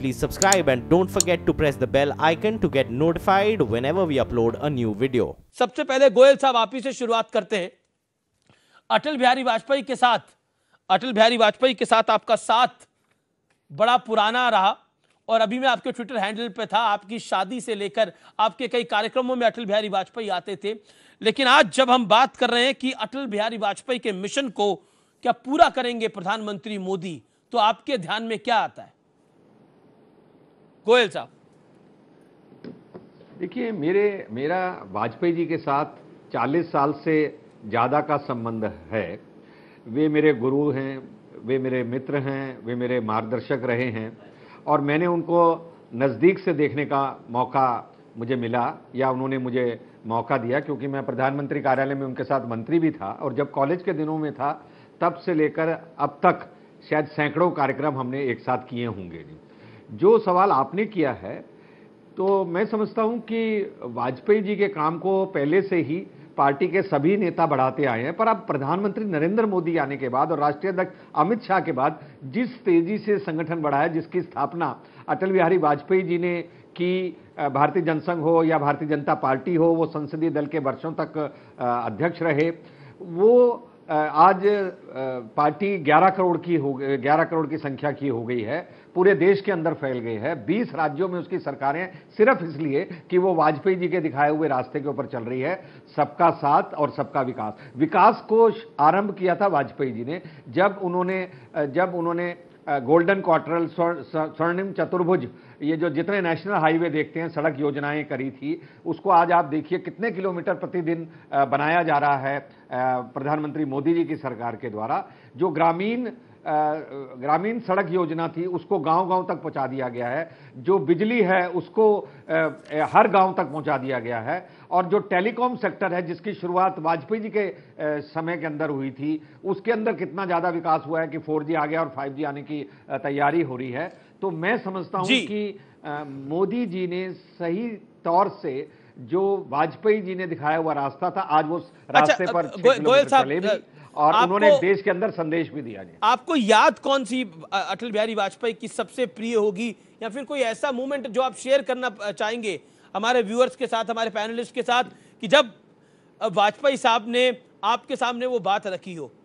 please subscribe and don't forget to press the bell icon to get notified whenever we upload a new video. सबसे पहले गोयल साहब आप ही से शुरुआत करते हैं। अटल बिहारी वाजपेयी के साथ आपका साथ बड़ा पुराना रहा और अभी मैं आपके ट्विटर हैंडल पे था, आपकी शादी से लेकर आपके कई कार्यक्रमों में अटल बिहारी वाजपेयी आते थे। लेकिन आज जब हम बात कर रहे हैं कि अटल बिहारी वाजपेयी के मिशन को क्या पूरा करेंगे प्रधानमंत्री मोदी, तो आपके ध्यान में क्या आता है गोयल साहब? देखिए, मेरा वाजपेयी जी के साथ 40 साल से ज़्यादा का संबंध है। वे मेरे गुरु हैं, वे मेरे मित्र हैं, वे मेरे मार्गदर्शक रहे हैं और मैंने उनको नज़दीक से देखने का मौका मुझे मिला या उन्होंने मुझे मौका दिया, क्योंकि मैं प्रधानमंत्री कार्यालय में उनके साथ मंत्री भी था और जब कॉलेज के दिनों में था तब से लेकर अब तक शायद सैकड़ों कार्यक्रम हमने एक साथ किए होंगे। जो सवाल आपने किया है, तो मैं समझता हूं कि वाजपेयी जी के काम को पहले से ही पार्टी के सभी नेता बढ़ाते आए हैं, पर अब प्रधानमंत्री नरेंद्र मोदी आने के बाद और राष्ट्रीय अध्यक्ष अमित शाह के बाद जिस तेजी से संगठन बढ़ा है, जिसकी स्थापना अटल बिहारी वाजपेयी जी ने की, भारतीय जनसंघ हो या भारतीय जनता पार्टी हो, वो संसदीय दल के वर्षों तक अध्यक्ष रहे, वो आज पार्टी 11 करोड़ की संख्या की हो गई है, पूरे देश के अंदर फैल गई है। 20 राज्यों में उसकी सरकारें सिर्फ इसलिए कि वो वाजपेयी जी के दिखाए हुए रास्ते के ऊपर चल रही है, सबका साथ और सबका विकास को आरंभ किया था वाजपेयी जी ने जब उन्होंने गोल्डन क्वार्टर, स्वर्णिम चतुर्भुज, ये जो जितने नेशनल हाईवे देखते हैं, सड़क योजनाएं करी थी, उसको आज आप देखिए कितने किलोमीटर प्रतिदिन बनाया जा रहा है प्रधानमंत्री मोदी जी की सरकार के द्वारा। जो ग्रामीण सड़क योजना थी उसको गांव-गांव तक पहुंचा दिया गया है, जो बिजली है उसको हर गांव तक पहुंचा दिया गया है, और जो टेलीकॉम सेक्टर है जिसकी शुरुआत वाजपेयी जी के समय के अंदर हुई थी, उसके अंदर कितना ज्यादा विकास हुआ है कि 4G आ गया और 5G आने की तैयारी हो रही है। तो मैं समझता हूं कि मोदी जी ने सही तौर से जो वाजपेयी जी ने दिखाया हुआ रास्ता था, आज वो रास्ते पर गोयल साहब चले भी और उन्होंने देश के अंदर संदेश भी दिया। आपको याद कौन सी अटल बिहारी वाजपेयी की सबसे प्रिय होगी, या फिर कोई ऐसा मोमेंट जो आप शेयर करना चाहेंगे हमारे व्यूअर्स के साथ, हमारे पैनलिस्ट के साथ, कि जब वाजपेयी साहब ने आपके सामने वो बात रखी हो?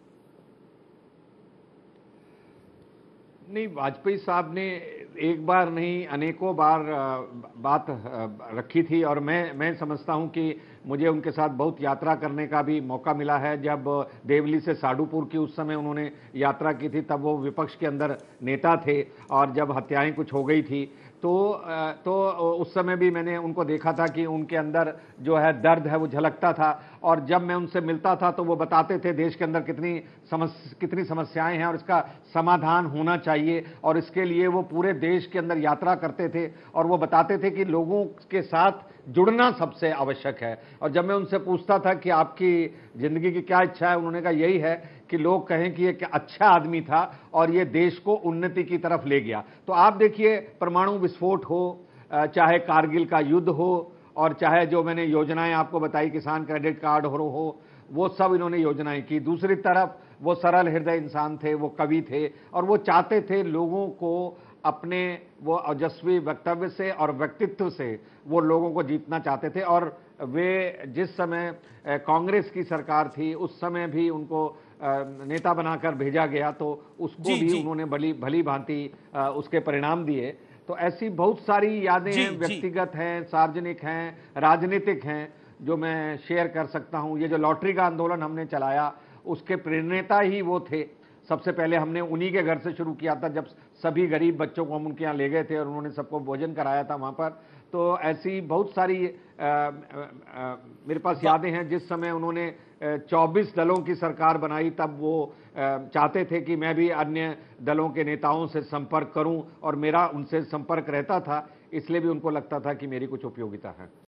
नहीं, वाजपेयी साहब ने एक बार नहीं अनेकों बार बात रखी थी और मैं समझता हूं कि मुझे उनके साथ बहुत यात्रा करने का भी मौका मिला है। जब देवली से साडूपुर की उस समय उन्होंने यात्रा की थी, तब वो विपक्ष के अंदर नेता थे और जब हत्याएं कुछ हो गई थी तो उस समय भी मैंने उनको देखा था कि उनके अंदर जो है दर्द है वो झलकता था, और जब मैं उनसे मिलता था तो वो बताते थे देश के अंदर कितनी समस्याएं हैं और इसका समाधान होना चाहिए, और इसके लिए वो पूरे देश के अंदर यात्रा करते थे और वो बताते थे कि लोगों के साथ जुड़ना सबसे आवश्यक है। और जब मैं उनसे पूछता था कि आपकी जिंदगी की क्या इच्छा है, उन्होंने कहा यही है कि लोग कहें कि ये अच्छा आदमी था और ये देश को उन्नति की तरफ ले गया। तो आप देखिए, परमाणु विस्फोट हो, चाहे कारगिल का युद्ध हो, और चाहे जो मैंने योजनाएं आपको बताई, किसान क्रेडिट कार्ड हो, वो सब इन्होंने योजनाएं की। दूसरी तरफ वो सरल हृदय इंसान थे, वो कवि थे और वो चाहते थे लोगों को अपने वो ओजस्वी वक्तव्य से और व्यक्तित्व से वो लोगों को जीतना चाहते थे। और वे जिस समय कांग्रेस की सरकार थी उस समय भी उनको नेता बनाकर भेजा गया, तो उसको भी उन्होंने भली भांति उसके परिणाम दिए। तो ऐसी बहुत सारी यादें हैं, व्यक्तिगत हैं, सार्वजनिक हैं, राजनीतिक हैं, जो मैं शेयर कर सकता हूं। ये जो लॉटरी का आंदोलन हमने चलाया, उसके प्रेरणेता ही वो थे। सबसे पहले हमने उन्हीं के घर से शुरू किया था, जब सभी गरीब बच्चों को हम उनके यहाँ ले गए थे और उन्होंने सबको भोजन कराया था वहाँ पर। तो ऐसी बहुत सारी मेरे पास यादें हैं। जिस समय उन्होंने 24 दलों की सरकार बनाई, तब वो चाहते थे कि मैं भी अन्य दलों के नेताओं से संपर्क करूं, और मेरा उनसे संपर्क रहता था, इसलिए भी उनको लगता था कि मेरी कुछ उपयोगिता है।